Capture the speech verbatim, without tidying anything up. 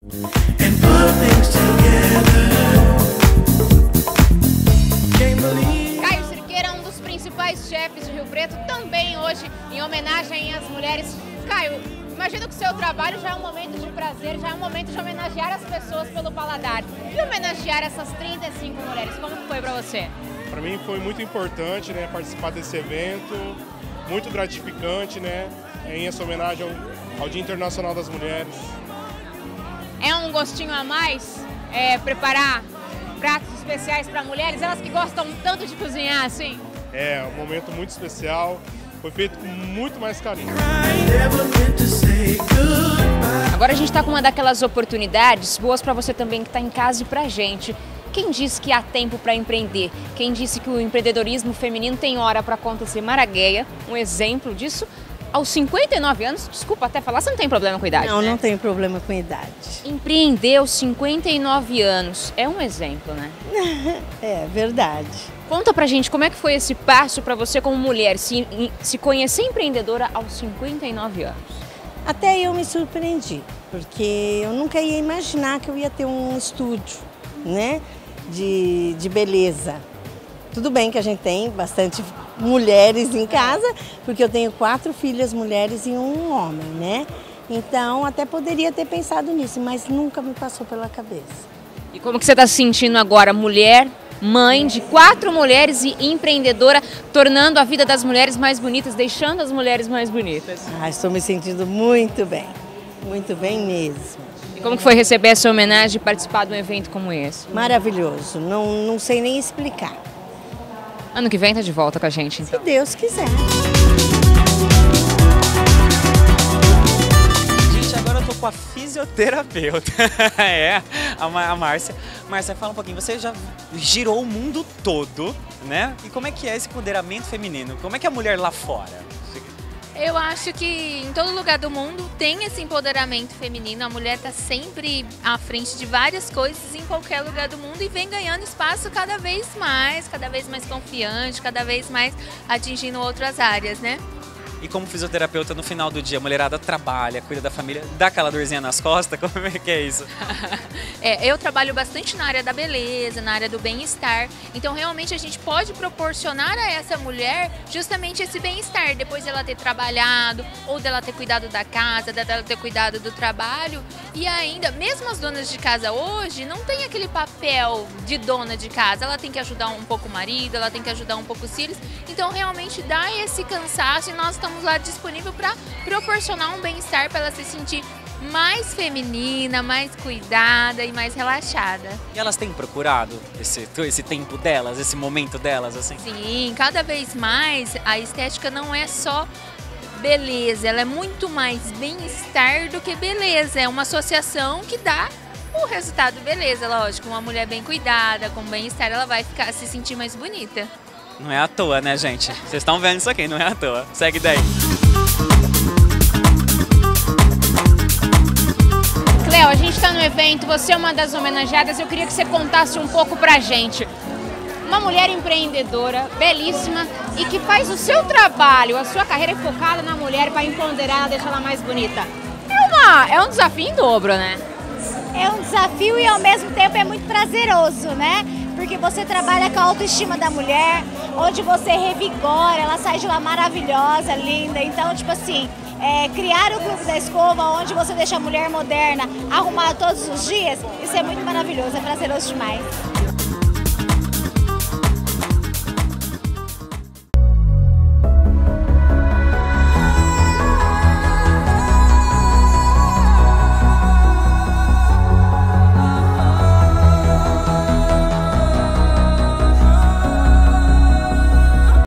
Caio Cerqueira é um dos principais chefes de Rio Preto, também hoje em homenagem às mulheres. Caio, imagino que o seu trabalho já é um momento de prazer, já é um momento de homenagear as pessoas pelo paladar. E homenagear essas trinta e cinco mulheres, como foi para você? Para mim foi muito importante, né, participar desse evento, muito gratificante, né, em essa homenagem ao, ao Dia Internacional das Mulheres. É um gostinho a mais é, preparar pratos especiais para mulheres, elas que gostam tanto de cozinhar assim? É um momento muito especial, foi feito com muito mais carinho. Agora a gente está com uma daquelas oportunidades boas para você também que está em casa e para a gente. Quem disse que há tempo para empreender? Quem disse que o empreendedorismo feminino tem hora para acontecer? Maragueia, um exemplo disso. Aos cinquenta e nove anos, desculpa até falar, você não tem problema com idade, Não, né? não tenho problema com idade. Empreender aos cinquenta e nove anos é um exemplo, né? É verdade. Conta pra gente como é que foi esse passo para você como mulher, se, se conhecer empreendedora aos cinquenta e nove anos. Até eu me surpreendi, porque eu nunca ia imaginar que eu ia ter um estúdio, né, de, de beleza. Tudo bem que a gente tem bastante mulheres em casa, porque eu tenho quatro filhas mulheres e um homem, né? Então, até poderia ter pensado nisso, mas nunca me passou pela cabeça. E como que você está se sentindo agora, mulher, mãe de quatro mulheres e empreendedora, tornando a vida das mulheres mais bonitas, deixando as mulheres mais bonitas? Ah, estou me sentindo muito bem, muito bem mesmo. E como que foi receber essa homenagem e participar de um evento como esse? Maravilhoso, não, não sei nem explicar. Ano que vem tá de volta com a gente, então. Se Deus quiser. Gente, agora eu tô com a fisioterapeuta, é, a, a Márcia. Márcia, fala um pouquinho, você já girou o mundo todo, né? E como é que é esse empoderamento feminino? Como é que é a mulher lá fora? Eu acho que em todo lugar do mundo tem esse empoderamento feminino. A mulher está sempre à frente de várias coisas em qualquer lugar do mundo e vem ganhando espaço cada vez mais, cada vez mais confiante, cada vez mais atingindo outras áreas, né? E como fisioterapeuta, no final do dia, a mulherada trabalha, cuida da família, dá aquela dorzinha nas costas, como é que é isso? É, eu trabalho bastante na área da beleza, na área do bem-estar, então realmente a gente pode proporcionar a essa mulher justamente esse bem-estar, depois dela ter trabalhado, ou dela ter cuidado da casa, dela ter cuidado do trabalho, e ainda, mesmo as donas de casa hoje, não tem aquele papel de dona de casa, ela tem que ajudar um pouco o marido, ela tem que ajudar um pouco os filhos, então realmente dá esse cansaço e nós estamos lá disponível para proporcionar um bem-estar para ela se sentir mais feminina, mais cuidada e mais relaxada. E elas têm procurado esse, esse tempo delas, esse momento delas, assim? Sim, cada vez mais a estética não é só beleza, ela é muito mais bem-estar do que beleza. É uma associação que dá o resultado beleza, lógico. Uma mulher bem cuidada, com bem-estar, ela vai ficar, se sentir mais bonita. Não é à toa, né, gente? Vocês estão vendo isso aqui, não é à toa. Segue daí. Cleo, a gente está no evento, você é uma das homenageadas, eu queria que você contasse um pouco pra gente. Uma mulher empreendedora, belíssima, e que faz o seu trabalho, a sua carreira focada na mulher para empoderar, deixar ela mais bonita. É, uma, é um desafio em dobro, né? É um desafio e ao mesmo tempo é muito prazeroso, né? Porque você trabalha com a autoestima da mulher, onde você revigora, ela sai de lá maravilhosa, linda. Então, tipo assim, é, criar o Clube da Escova, onde você deixa a mulher moderna arrumada todos os dias, isso é muito maravilhoso, é prazeroso demais.